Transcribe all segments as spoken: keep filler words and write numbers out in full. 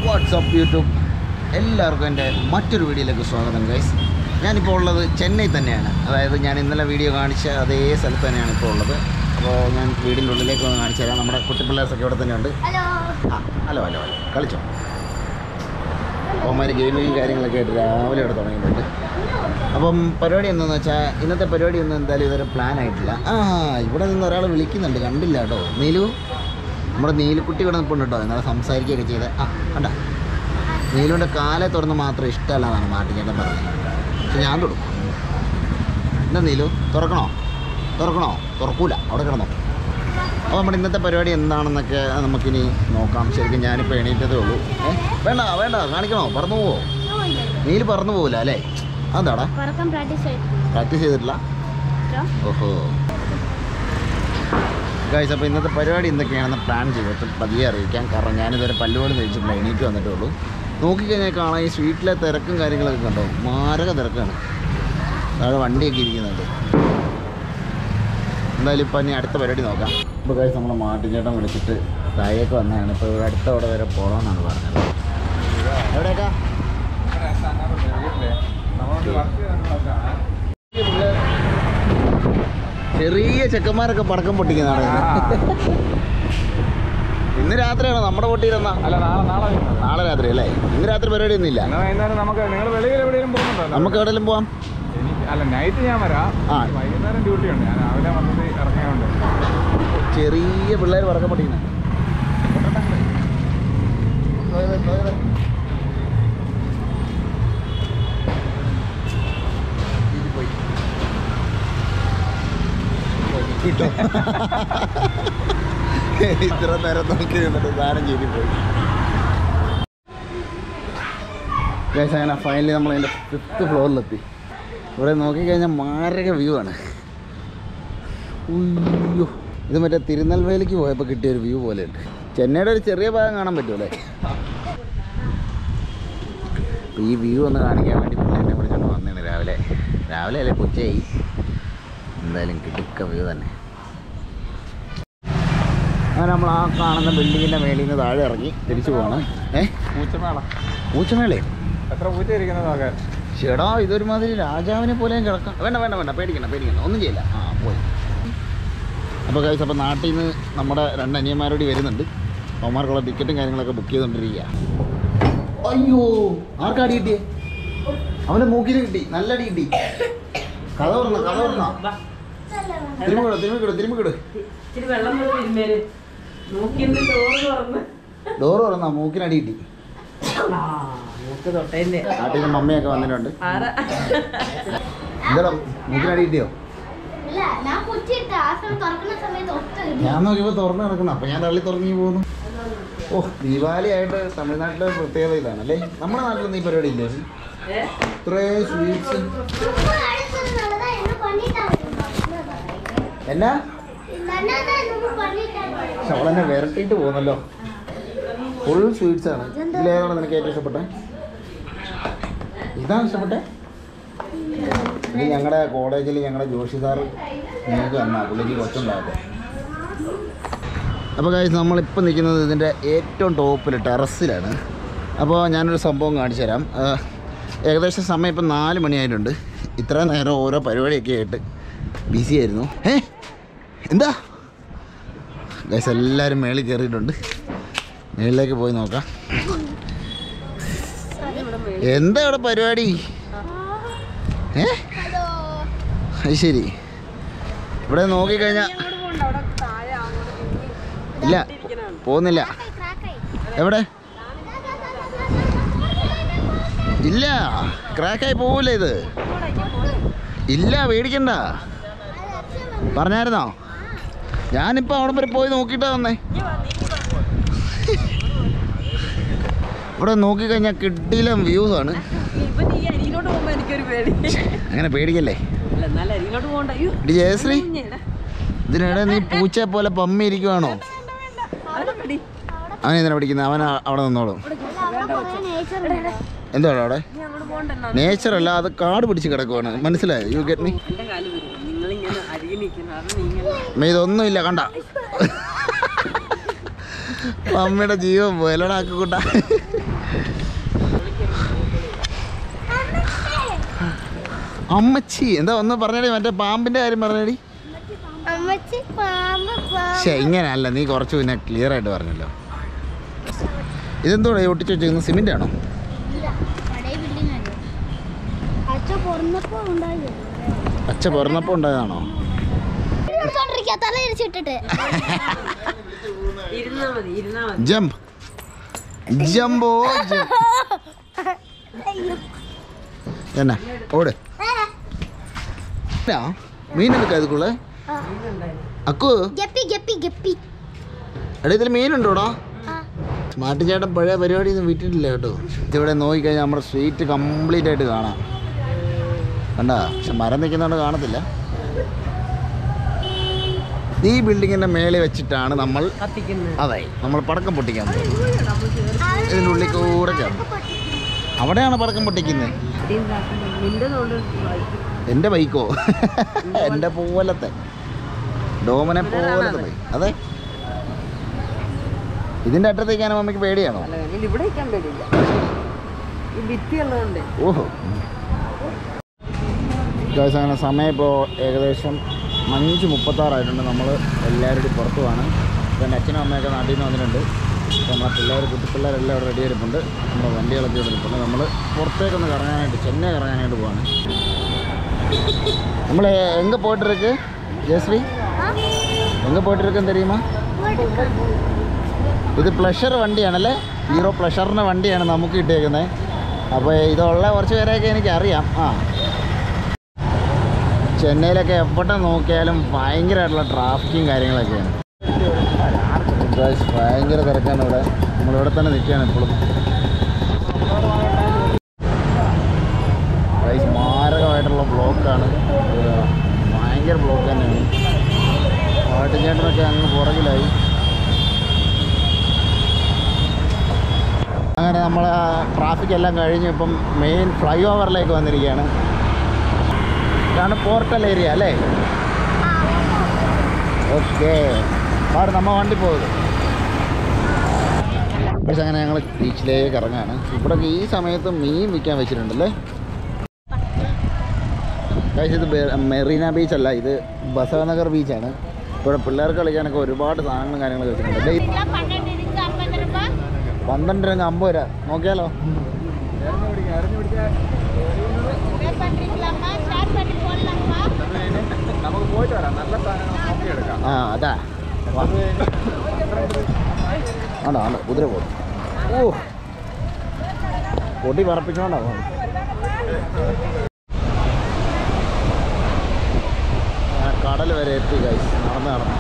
WhatsApp YouTube എല്ലാവർക്കും എൻ്റെ മറ്റൊരു വീഡിയോയിലേക്ക് സ്വാഗതം ഗൈസ്. ഞാനിപ്പോൾ ഉള്ളത് ചെന്നൈ തന്നെയാണ്. അതായത് ഞാൻ ഇന്നലെ വീഡിയോ കാണിച്ച അതേ സ്ഥലത്ത് തന്നെയാണ് ഇപ്പോൾ ഉള്ളത്. അപ്പോൾ ഞാൻ വീടിൻ്റെ ഉള്ളിലേക്ക് ഒന്ന് കാണിച്ചു തരാം. നമ്മുടെ കുട്ടിപ്പിള്ളേഴ്സൊക്കെ ഇവിടെ തന്നെയുണ്ട്. ആ ഹലോ ഹലോ ഹലോ കളിച്ചോ. അവന്മാർ ഗെയിമിങ്ങും കാര്യങ്ങളൊക്കെ ആയിട്ട് രാവിലെ ഇവിടെ തുടങ്ങിയിട്ടുണ്ട്. അപ്പം പരിപാടി എന്താണെന്ന് വെച്ചാൽ ഇന്നത്തെ പരിപാടി ഒന്നും എന്തായാലും ഇതുവരെ പ്ലാൻ ആയിട്ടില്ല. ആ ഇവിടെ നിന്ന് ഒരാൾ വിളിക്കുന്നുണ്ട്, കണ്ടില്ല കേട്ടോ. നീലു, നമ്മുടെ നീലുക്കുട്ടി ഇവിടെ നിൽപ്പുണ്ട് കേട്ടോ. എന്നാലും സംസാരിക്കുകയൊക്കെ ചെയ്ത് ആ കണ്ട. നീലുവിൻ്റെ കാലെ തുറന്ന് മാത്രം ഇഷ്ടമല്ലാന്നാണ് മാട്ടിച്ചേട്ടൻ പറഞ്ഞത്. പക്ഷെ ഞാൻ തൊടും. എന്താ നീലു, തുറക്കണോ തുറക്കണോ തുറക്കൂല, അവിടെ കിടന്നോ. അപ്പോൾ നമ്മുടെ ഇന്നത്തെ പരിപാടി എന്താണെന്നൊക്കെ നമുക്കിനി നോക്കാം. ശരിക്കും ഞാനിപ്പോൾ എണീറ്റതേ ഉള്ളൂ. ഏ വേണ്ട വേണ്ട കാണിക്കണോ, പറന്നു പോവോ? നീല് പറന്നു പോവില്ല അല്ലേ? അതാടാ പ്രാക്ടീസ് ചെയ്തിട്ടില്ല. ഓഹോ ഗൈസ്, അപ്പോൾ ഇന്നത്തെ പരിപാടി എന്തൊക്കെയാണെന്ന് പ്ലാൻ ചെയ്തിട്ട് പതിയെ അറിയിക്കാം. കാരണം ഞാനിതുവരെ പല്ലുപോലെ കഴിച്ചിട്ടില്ല, എണീറ്റ് വന്നിട്ടേ ഉള്ളൂ. നോക്കിക്കഴിഞ്ഞാൽ കാണാം ഈ സ്ട്രീറ്റിലെ തിരക്കും കാര്യങ്ങളൊക്കെ കണ്ടോ, മാരക തിരക്കാണ്. താഴെ വണ്ടിയൊക്കെ ഇരിക്കുന്നുണ്ട്. എന്തായാലും ഇപ്പം ഇനി അടുത്ത പരിപാടി നോക്കാം. ഇപ്പോൾ ഗൈസ് നമ്മൾ മാട്ടിച്ചേട്ടൻ വിളിച്ചിട്ട് താഴേക്ക് വന്നതാണ്. ഇപ്പോൾ ഇവിടെ അടുത്ത അവിടെ വരെ പോകണമെന്നാണ് പറഞ്ഞത്. എവിടെയൊക്കെ ചെറിയ ചെക്കന്മാരൊക്കെ പടക്കം പൊട്ടിക്കുന്നതാണ്. ഇന്ന് രാത്രിയാണോ നമ്മുടെ പൊട്ടിയിരുന്ന? അല്ല, നാളെ നാളെ നാളെ രാത്രി അല്ലേ? ഇന്ന് രാത്രി പരിപാടി ഒന്നും ഇല്ല. നമുക്ക് നിങ്ങൾ വെളിയിൽ എവിടെയും പോകുന്നുണ്ടോ? നമുക്ക് എവിടെയെങ്കിലും പോവാം. അല്ല, നൈറ്റ് ഞാൻ വരാം. ആ വൈകുന്നേരം ഡ്യൂട്ടി ഉണ്ട്. ഞാൻ രാവിലെ വന്നത് ഇറങ്ങിയുണ്ട്. ചെറിയ പിള്ളേർ പടക്കം പൊട്ടിക്കുന്നത്. ഇത്ര നേരം നോക്കി നിന്നിട്ട് സാധനം ചെയ്തി പോയി. ഗൈസ്, അങ്ങനെ ഫൈനലി നമ്മൾ അതിൻ്റെ ഫിഫ്ത്ത് ഫ്ലോറിലെത്തി. ഇവിടെ നോക്കിക്കഴിഞ്ഞാൽ മാരക വ്യൂ ആണ്. ഉയ്യോ, ഇത് മറ്റേ തിരുനെൽവേലിക്ക് പോയപ്പോൾ കിട്ടിയൊരു വ്യൂ പോലെയുണ്ട്. ചെന്നൈയുടെ ഒരു ചെറിയ ഭാഗം കാണാൻ പറ്റുമല്ലേ? അപ്പോൾ ഈ വ്യൂ ഒന്ന് കാണിക്കാൻ വേണ്ടി പിന്നെ എന്നെ വിളിച്ചോണ്ട് വന്നതാണ് രാവിലെ. രാവിലെ അല്ലേ, ഉച്ചയായി. എന്തായാലും കിടുക്ക വ്യൂ തന്നെ. അങ്ങനെ നമ്മൾ ആ കാണുന്ന ബിൽഡിങ്ങിൻ്റെ മേളിൽ നിന്ന് താഴെ ഇറങ്ങി തിരിച്ചു പോകണം. ഏ പൂച്ചമേള പൂച്ചമേളേ എത്ര പൂച്ച ഇരിക്കുന്നതൊക്കെ ചേടാ, ഇതൊരുമാതിരി രാജാവിനെ പോലെയും കിടക്കാം. വേണ്ട വേണ്ട വേണ്ട പേടിക്കണം പേടിക്കണം ഒന്നും ചെയ്യില്ല. ആ പോയി. അപ്പോൾ കഴിച്ച് അപ്പോൾ നാട്ടിൽ നിന്ന് നമ്മുടെ രണ്ട് അനിയന്മാരോട് വരുന്നുണ്ട്. അവന്മാർക്കുള്ള ടിക്കറ്റും കാര്യങ്ങളൊക്കെ ബുക്ക് ചെയ്തുകൊണ്ടിരിക്കുക. അയ്യോ, ആർക്കാ അടി കിട്ടിയേ? അവൻ്റെ മൂക്കിന് കിട്ടി, നല്ല അടി കിട്ടി. കഥ പറഞ്ഞ കഥ പറഞ്ഞ തിരുമ്മിക്കിട തിരുമ്മിക്കിട തിരുമ്മിക്കിട്. ഡോറ് തുറന്നാ മൂക്കിനടി കിട്ടി. നാട്ടിൽ നിന്ന് മമ്മിയൊക്കെ വന്നിട്ടുണ്ട്. എന്താ മൂക്കിനടി കിട്ടിയോ? ഞാൻ നോക്കിയപ്പോൾ തുറന്നു കിടക്കണം. അപ്പം ഞാൻ തള്ളി തുറങ്ങി പോകുന്നു. ഓ, ദീപാവലി ആയിട്ട് തമിഴ്നാട്ടിലെ പ്രത്യേകത ഇതാണല്ലേ. നമ്മുടെ നാട്ടിലൊന്നും ഈ പരിപാടി ഇല്ലേ? ഇത്രയും സ്വീറ്റ്സ്. എന്നാ പക്ഷെ അവളെന്നെ വിരട്ടിയിട്ട് പോകുന്നല്ലോ. ഫുൾ സ്വീറ്റ്സ് ആണ്. ഇതിലേതാണ് നിനക്ക് ഏറ്റവും ഇഷ്ടപ്പെട്ടെ? ഇതാണ് ഇഷ്ടപ്പെട്ടെ? ഇത് ഞങ്ങളുടെ കോളേജിൽ ഞങ്ങളുടെ ജോഷി സാറ് ഞങ്ങൾക്ക് തന്നാ, പുള്ളിക്ക് കൊച്ചുണ്ടാകട്ടെ. അപ്പോൾ ഗൈസ്, നമ്മളിപ്പോൾ നിൽക്കുന്നത് ഇതിൻ്റെ ഏറ്റവും ടോപ്പിൽ ടെറസിലാണ്. അപ്പോൾ ഞാനൊരു സംഭവം കാണിച്ചു തരാം. ഏകദേശം സമയം ഇപ്പം നാല് മണിയായിട്ടുണ്ട്. ഇത്ര നേരം ഓരോ പരിപാടിയൊക്കെ ആയിട്ട് ബിസി ആയിരുന്നു. ഏ എന്താ ഗൈസ്, എല്ലാവരും മേളിൽ കയറിയിട്ടുണ്ട്. മേളിലേക്ക് പോയി നോക്കാം. എന്താ ഇവിടെ പരിപാടി? ഏ അത് ശരി. ഇവിടെ നോക്കിക്കഴിഞ്ഞാൽ ഇല്ല, പോകുന്നില്ല. എവിടെ? ഇല്ല, ക്രാക്കായി പോവില്ല ഇത്. ഇല്ല, പേടിക്കണ്ട. പറഞ്ഞായിരുന്നോ? ഞാനിപ്പോൾ അവിടെ വരെ പോയി നോക്കിയിട്ടാ വന്നേ. ഇവിടെ നോക്കിക്കഴിഞ്ഞാൽ കിടിലം വ്യൂസ് ആണ്. അങ്ങനെ പേടിക്കല്ലേ ജയശ്രീ. ഇതിനിടെ നീ പൂച്ച പോലെ പമ്മി ഇരിക്കുവാണോ? അവനെന്തിനാ പിടിക്കുന്നത്? അവൻ അവിടെ നിന്നോളും. എന്താണ് അവിടെ? നേച്ചറല്ല, അത് കാട് പിടിച്ച് കിടക്കുവാണ്. മനസ്സിലായോ? You get me? ഇതൊന്നുമില്ല, കണ്ട അമ്മയുടെ ജീവൻ പോയല്ലടാ കൂട്ട. അമ്മച്ചി എന്താ ഒന്ന് പറഞ്ഞേടി, മറ്റേ പാമ്പിന്റെ കാര്യം പറഞ്ഞേടി. ശേ ഇങ്ങനെയല്ല, നീ കുറച്ച് പിന്നെ ക്ലിയർ ആയിട്ട് പറഞ്ഞല്ലോ. ഇതെന്തോടെ ഒട്ടിച്ച് വെച്ചിരിക്കുന്നത്? സിമെന്റ് ആണോ? അച്ഛ പിറന്നപ്പോ ഉണ്ടായതാണോ? ജമ്പ് ജമ്പോ എന്നാ ഓട്. മീൻ എടുക്കാ അതുക്കുള്ള അക്കു എടാ, ഇതിൽ മീനുണ്ടോടാ? സ്മാർട്ട് ചേട്ടൻ പഴയ പരിപാടി ഒന്നും വിട്ടിട്ടില്ല കേട്ടോ. ഇവിടെ നോക്കിക്കഴിഞ്ഞാൽ നമ്മുടെ സ്ട്രീറ്റ് കംപ്ലീറ്റ് ആയിട്ട് കാണാം. കണ്ടാ, പക്ഷെ മരം നിൽക്കുന്നതുകൊണ്ട് കാണത്തില്ല. ഈ ബിൽഡിങ്ങിന്റെ മേലെ വെച്ചിട്ടാണ് നമ്മൾ അതെ നമ്മൾ പടക്കം പൊട്ടിക്കാൻ പോകുന്നത്. ഇതിൻ്റെ ഉള്ളിൽ കൂടെ കയറും. അവിടെയാണ് പടക്കം പൊട്ടിക്കുന്നത്. എൻ്റെ ബൈക്കോ? എൻ്റെ പോലത്തെ ഡോമനെ പോലത്തെ ബൈക്ക്. അതെ, ഇതിൻ്റെ അറ്റത്തേക്കാണ് മമ്മിക്ക് പേടിയാണോ? ഓഹോ, അങ്ങനെ സമയം ഇപ്പോൾ ഏകദേശം അഞ്ച് മുപ്പത്താറായിട്ടുണ്ട്. നമ്മൾ എല്ലാവരുടെയും പുറത്തു പോവാണ്. അപ്പോൾ എൻ്റെ അച്ഛനും അമ്മയൊക്കെ നാട്ടിൽ നിന്ന് വന്നിട്ടുണ്ട്. അപ്പോൾ നമ്മളെ പിള്ളേർ കുട്ടിപ്പിള്ളേരെല്ലാം അവിടെ റെഡി ആയിരിപ്പുണ്ട്. നമ്മുടെ വണ്ടികളൊക്കെ ഇവിടെ ഇരിപ്പുണ്ട്. നമ്മൾ പുറത്തേക്കൊന്ന് കറങ്ങാനായിട്ട്, ചെന്നൈ കറങ്ങാനായിട്ട് പോവാണ്. നമ്മൾ എங்கே പോയിട്ടിருக்கு ജയശ്രീ? എங்கே പോയിട്ടിருக்குன்னு தெரியுமா? ഇത് പ്ലഷർ വണ്ടിയാണല്ലേ, ഹീറോ പ്ലഷറിൻ്റെ വണ്ടിയാണ് നമുക്ക് കിട്ടിയേക്കുന്നത്. അപ്പോൾ ഇതുള്ള കുറച്ച് പേരെയൊക്കെ എനിക്കറിയാം. ആ, ചെന്നൈയിലൊക്കെ എവിടെ നോക്കിയാലും ഭയങ്കരമായിട്ടുള്ള ട്രാഫിക്കും കാര്യങ്ങളൊക്കെയാണ്. ഭയങ്കര തിരക്കാണ് ഇവിടെ. നമ്മളിവിടെ തന്നെ നിൽക്കുകയാണ് എപ്പോഴും. മാരകമായിട്ടുള്ള ബ്ലോക്കാണ്, ഭയങ്കര ബ്ലോക്ക് തന്നെയാണ്. പാട്ടിച്ചേട്ടനൊക്കെ അങ്ങ് പുറകിലായി. അങ്ങനെ നമ്മൾ ട്രാഫിക് എല്ലാം കഴിഞ്ഞ് ഇപ്പം മെയിൻ ഫ്ലൈ ഓവറിലേക്ക് വന്നിരിക്കുകയാണ്. ഇതാണ് പോർട്ടൽ ഏരിയ അല്ലേ? ഓക്കെ, അവിടെ നമ്മൾ വണ്ടി പോകുന്നത്. പക്ഷെ അങ്ങനെ ഞങ്ങൾ ബീച്ചിലേക്ക് ഇറങ്ങാണ്. ഇവിടെ ഈ സമയത്ത് മീൻ വിൽക്കാൻ വെച്ചിട്ടുണ്ടല്ലേ. ഇത് മെറീന ബീച്ചല്ല, ഇത് ബസവനഗർ ബീച്ചാണ്. ഇവിടെ പിള്ളേർക്ക് കളിക്കാനൊക്കെ ഒരുപാട് സാധനങ്ങളും കാര്യങ്ങളൊക്കെ വെച്ചിട്ടുണ്ട്. പന്ത്രണ്ട് രൂപ അമ്പത് രൂപ നോക്കിയാലോ? ആ അതാ ആണോ ആണോ കുതിര പോകും. ഓ, പൊടി പറപ്പിച്ചോണ്ടാ പോകും. കടൽ വരെ എത്തി ഗൈസ്, നടന്ന് നടന്ന്.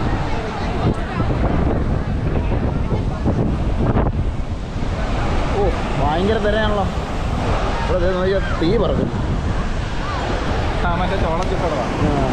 ഓ, ഭയങ്കര തിരയാണല്ലോ ഇവിടെ. നോക്കിയാൽ തീ പറക്കും. മറ്റേ ചോളച്ചിട്ടതാണ്.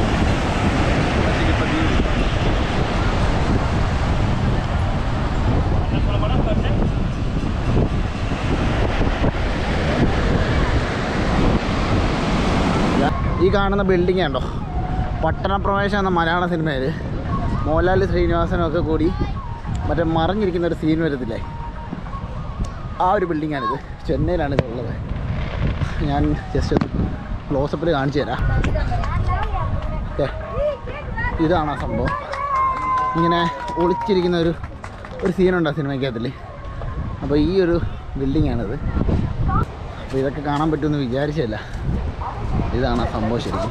ഈ കാണുന്ന ബിൽഡിംഗ് ഉണ്ടോ, പട്ടണപ്രവേശം എന്ന മലയാള സിനിമയിൽ മോഹൻലാൽ ശ്രീനിവാസനും ഒക്കെ കൂടി മറ്റേ മറിഞ്ഞിരിക്കുന്ന ഒരു സീൻ വരത്തില്ലേ, ആ ഒരു ബിൽഡിങ്ങാണിത്. ചെന്നൈയിലാണ് ഇതുള്ളത്. ഞാൻ ജസ്റ്റ് ക്ലോസപ്പിൽ കാണിച്ചു തരാം. ഓക്കെ, ഇതാണ് ആ സംഭവം. ഇങ്ങനെ ഒളിച്ചിരിക്കുന്ന ഒരു ഒരു സീനുണ്ട് ആ സിനിമയ്ക്കകത്തിൽ. അപ്പോൾ ഈ ഒരു ബിൽഡിങ്ങാണിത്. അപ്പോൾ ഇതൊക്കെ കാണാൻ പറ്റുമെന്ന് വിചാരിച്ചല്ല. ഇതാണ് ആ സംഭവം ശരിക്കും.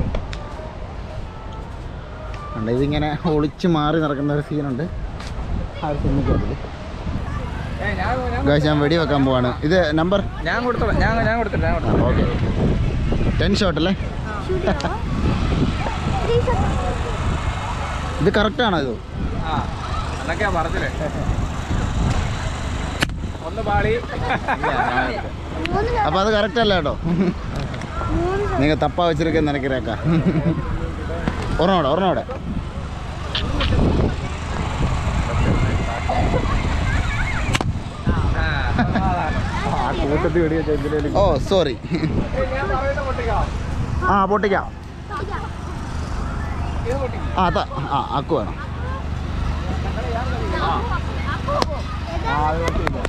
ഉണ്ട്, ഇതിങ്ങനെ ഒളിച്ച് മാറി നടക്കുന്ന ഒരു സീനുണ്ട് ആ ഒരു സിനിമയ്ക്കകത്തിൽ. ഞാൻ വെടി വെക്കാൻ പോവാണ്. ഇത് നമ്പർ ഞാൻ കൊടുത്തോളാം. ഞാൻ ഞാൻ കൊടുത്തില്ല. ഓക്കെ, ടെൻ ഷോട്ട് അല്ലേ? ഇത് കറക്റ്റാണോ ഇത്? ആ എന്നൊക്കെയാ പറഞ്ഞില്ലേ. ഒന്ന് പാളി. അപ്പോൾ അത് കറക്റ്റ് അല്ല കേട്ടോ. നിങ്ങൾ തപ്പാ വെച്ചിരിക്കുന്ന നിനക്കിരേക്കാം. ഒരെണ്ണോടെ ഒരെണ്ണോടെ ഓ സോറി. ആ പൊട്ടിക്കാം. ആ അതാ ആ അക്കു വേണം.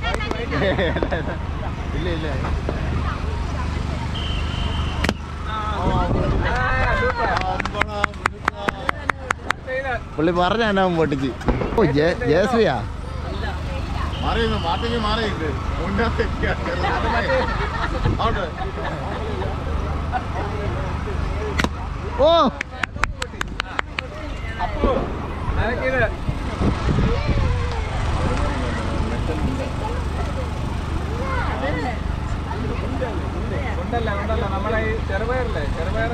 ഇല്ല ഇല്ല പുള്ളി പറഞ്ഞ എന്നാ പൊട്ടിച്ച്. ഓ ജയശ്രീയാ ഓ ഉണ്ടല്ല ഉണ്ടല്ല നമ്മളെ ഈ ചെറുപയറല്ലേ ചെറുപയർ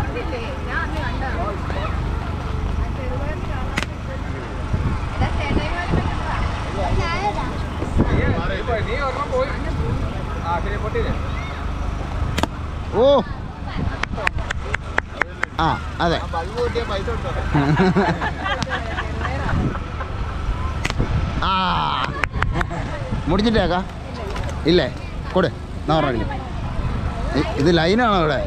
നീ ഒരെണ്ണം പോയി. ആ ശരി പൊട്ടിയില്ലേ? ഓ ആ അതെ ബൾബ് പൊട്ടിയ പൈസ കൊടുത്തോ? ആ മുടിച്ചിട്ടേക്കാ ഇല്ലേ കൊടു എന്നാ പറഞ്ഞില്ലേ ഇത് ലൈനാണോ ഇവിടെ?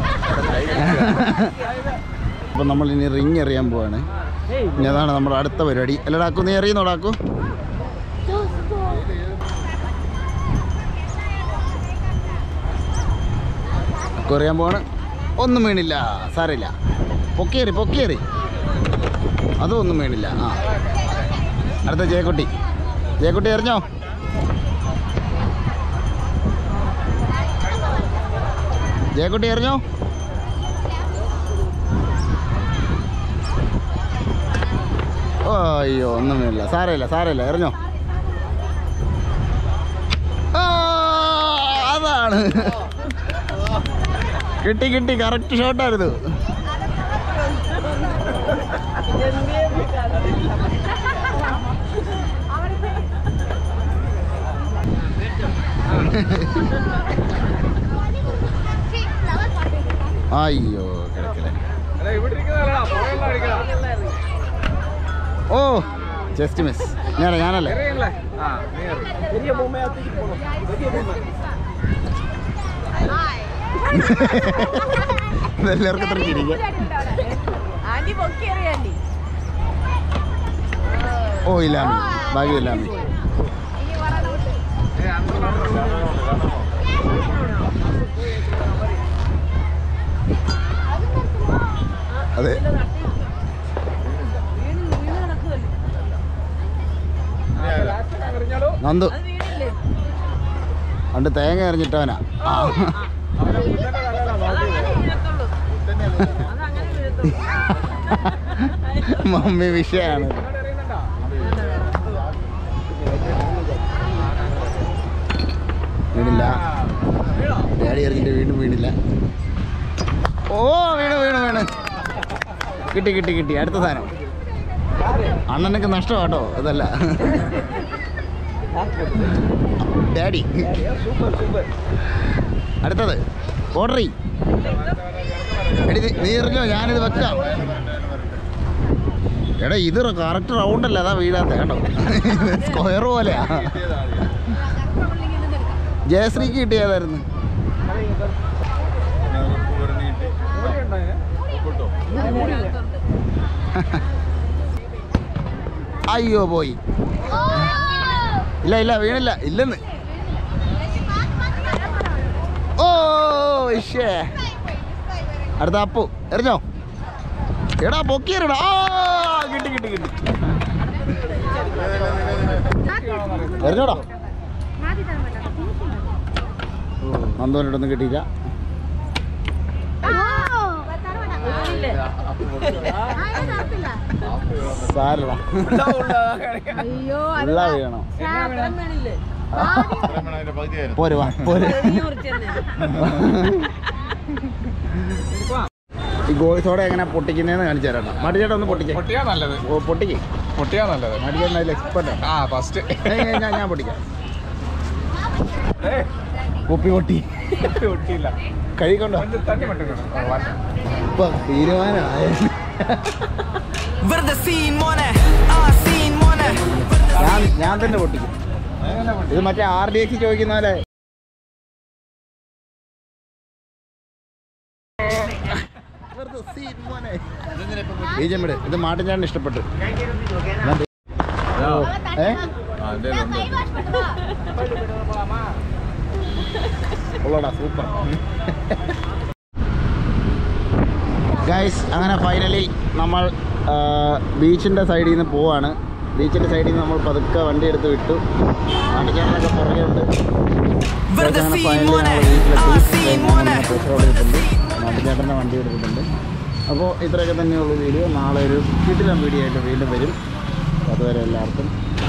അപ്പം നമ്മൾ ഇനി റിങ് എറിയാൻ പോവാണ്. ഇനി അതാണ് നമ്മുടെ അടുത്ത പരിപാടി. അല്ലടാക്കു നീ എറിയുന്നോടാക്കു. എറിയാൻ പോവാണ്. ഒന്നും വീണില്ല, സാരമില്ല. പൊക്കിയേറി പൊക്കിയേറി അതും ഒന്നും വീണില്ല. ആ അടുത്ത ജയക്കുട്ടി. ജയക്കുട്ടി എറിഞ്ഞോ? ജയക്കുട്ടി എറിഞ്ഞോ? ഓ അയ്യോ ഒന്നും വീണില്ല, സാരമില്ല സാരമില്ല. എറിഞ്ഞോ? അതാണ് കിട്ടി കിട്ടി. കറക്റ്റ് ഷോട്ടായിരുന്നു. അയ്യോ കിടക്കില്ല. ഓ ജസ്റ്റ് മിസ്. ഞാനേ ഞാനല്ലേ എല്ലാവർക്കും ഇത്ര ചിരിക്കാം. ഓ ഇല്ലാമി ഭാഗ്യം ഇല്ലാമി. അതെ നന്ദു പണ്ട് തേങ്ങ എറിഞ്ഞിട്ടവനാ. ആ മമ്മി വിഷയാണ്. വീണില്ല. ഡാഡി എറിഞ്ഞിട്ട് വീണ്ടും വീണില്ല. ഓ വീണ് വീണ് വീണ്. കിട്ടി കിട്ടി കിട്ടി. അടുത്ത സാധനം അണ്ണനൊക്കെ നഷ്ടമാണ് കേട്ടോ. അതല്ല ഡാഡി. അടുത്തത് ഓർഡറി. എടി നീ എറിഞ്ഞോ? ഞാനിത് വെക്കാം. എടാ ഇത് കറക്റ്റ് റൗണ്ട് അല്ല, അതാ വീഴാത്ത കേട്ടോ. സ്ക്വയർ പോലെയാ. ജയശ്രീക്ക് കിട്ടിയതായിരുന്നു. അയ്യോ പോയി. ഇല്ല ഇല്ല വീണില്ല. ഇല്ലെന്ന്. ഓ ശേ. അടുത്ത അപ്പു എറിഞ്ഞോ? എടാ പൊക്കിയെറിടാ. ആ കിട്ടി കിട്ടി കിട്ടി. എറിഞ്ഞോടാ. നന്ദോനോടൊന്നും കിട്ടിയില്ല. സാരടാ. ഉള്ള വീണോ? പോര് വാ പോര്. ഈ ഗോളി സോഡ എങ്ങനെ പൊട്ടിക്കുന്നതെന്ന് കാണിച്ചു തരാം. മടിച്ചേട്ടാ ഒന്ന് പൊട്ടിക്കാം. പൊട്ടിയാ നല്ലത്. ഓ പൊട്ടിക്കേ. പൊട്ടിയാ നല്ലത്. മടിച്ചേട്ടൻ അതിൽ എക്സ്പെർട്ടാണ്. ആ ഫസ്റ്റ് ഞാൻ ഞാൻ പൊട്ടിക്കാം. കുപ്പി പൊട്ടി. പൊട്ടിയില്ല. കഴിക്കൊണ്ടോ? തട്ടി പൊട്ടിക്കണം. ഇപ്പൊ തീരുമാനമായ ഞാൻ ഞാൻ തന്നെ പൊട്ടിക്കും. ഇത് മറ്റേ ആർ ഡി എക്സ് ചോദിക്കുന്ന പോലെ. ഇത് മാട്ടിൻചാണ്ടിന് ഇഷ്ടപ്പെട്ടു. ഏ ഉള്ളടാ സൂപ്പർ. ഗൈസ് അങ്ങനെ ഫൈനലി നമ്മൾ ബീച്ചിൻ്റെ സൈഡിൽ നിന്ന് പോവാണ്. ബീച്ചിൻ്റെ സൈഡിൽ നിന്ന് നമ്മൾ പതുക്കെ വണ്ടി എടുത്ത് വിട്ടു. നാട്ടുചേട്ടനൊക്കെ പുറകെ ഉണ്ട്. അങ്ങനെ ഫൈനലി നമ്മൾ വീട്ടിലെത്തി. പെട്രോൾ എടുത്തിട്ടുണ്ട്. നാട്ടുചേട്ടൻ്റെ വണ്ടി എടുത്തിട്ടുണ്ട്. അപ്പോൾ ഇത്രയൊക്കെ തന്നെയുള്ളൂ വീഡിയോ. നാളെ ഒരു കിടിലൻ വീഡിയോ ആയിട്ട് വീണ്ടും വരും. അതുവരെ എല്ലാവർക്കും